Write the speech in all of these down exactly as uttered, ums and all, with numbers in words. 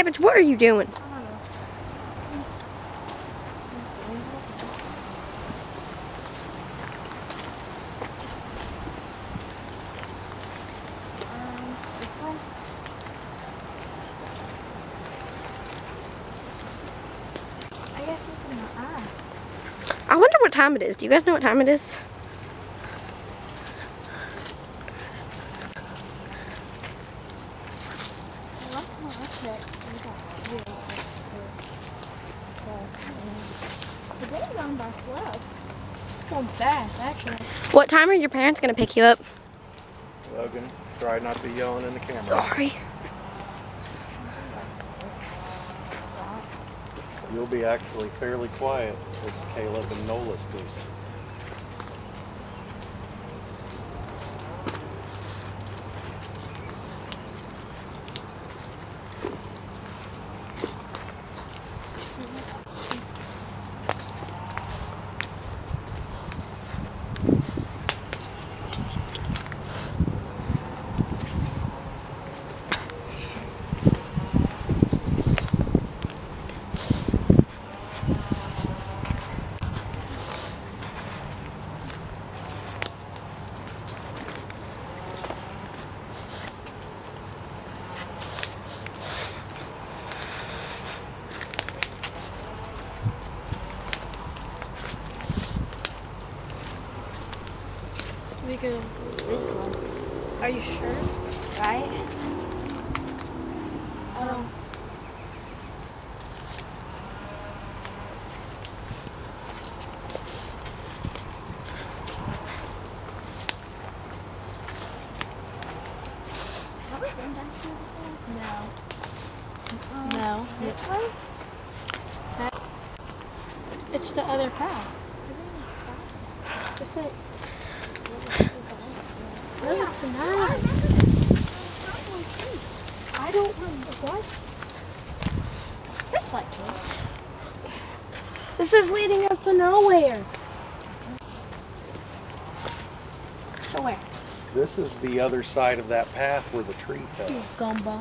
Cabbage, what are you doing? I wonder what time it is. Do you guys know what time it is? The day's going by slow. It's going fast, actually. What time are your parents going to pick you up? Logan, try not to yawn in the camera. Sorry. You'll be actually fairly quiet. It's Caleb and Nola's piece. We go this one. Are you sure? Right? Um. Have we been down here before? No. Um, no. This way? It's the other path. This ain't. No, it's not. I don't remember what. This like it. This is leading us to nowhere. To where? This is the other side of that path where the tree fell. You gumbo.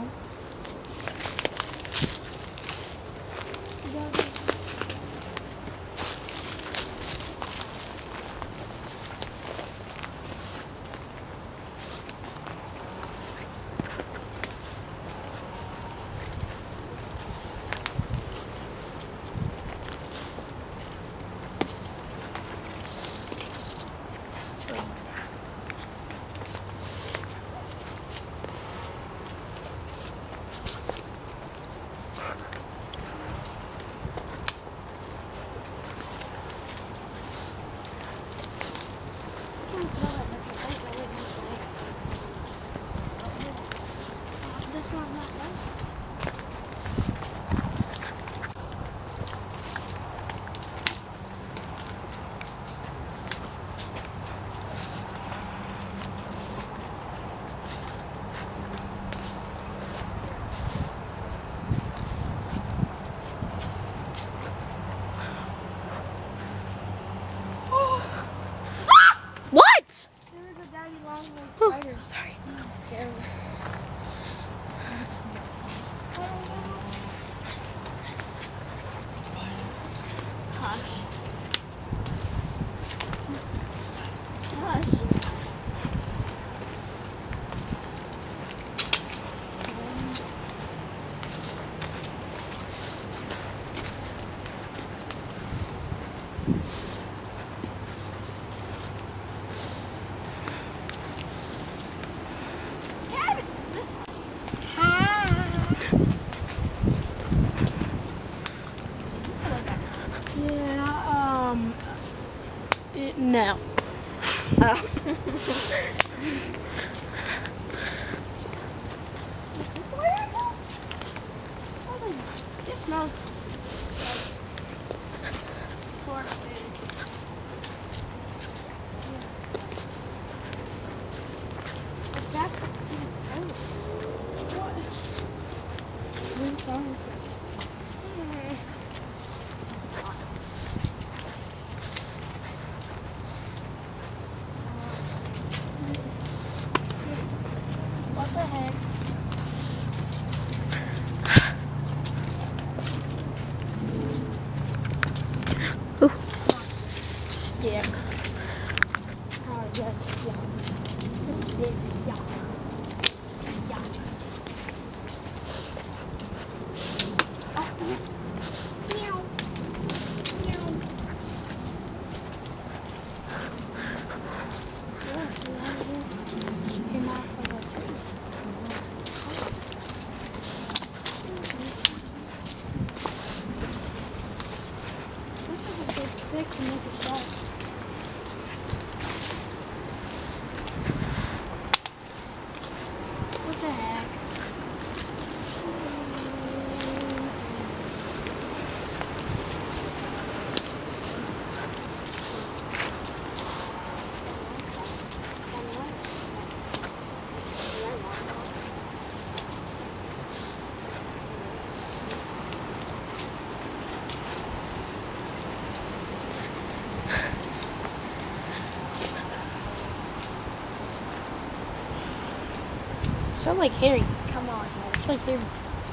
Oh, sorry. Hush. Hush. Yeah, um, it, no. Oh. It smells like pork food. Is that oh. What? Where's going? What the heck? Meow. Meow. This is a good stick to make a shot. What the heck? So like Harry. Come on, it's like Harry.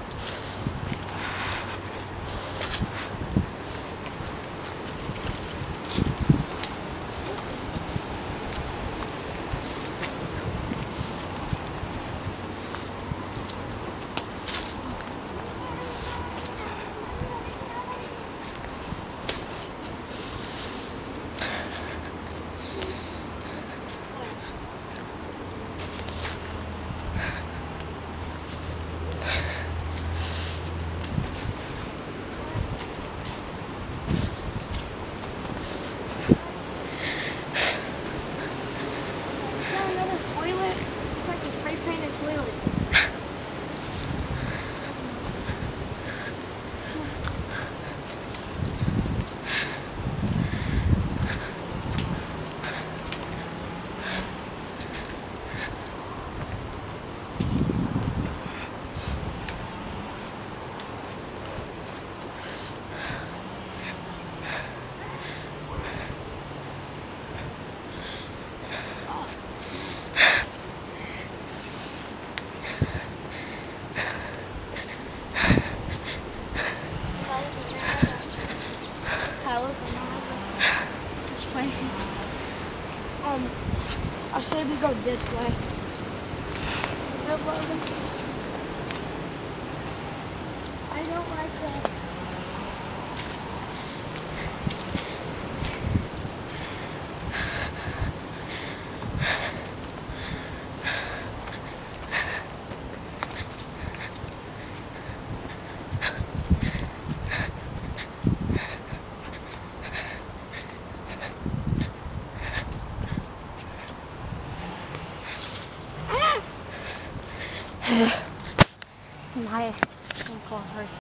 Um, I say we go this way. I don't like that. My ankle hurts.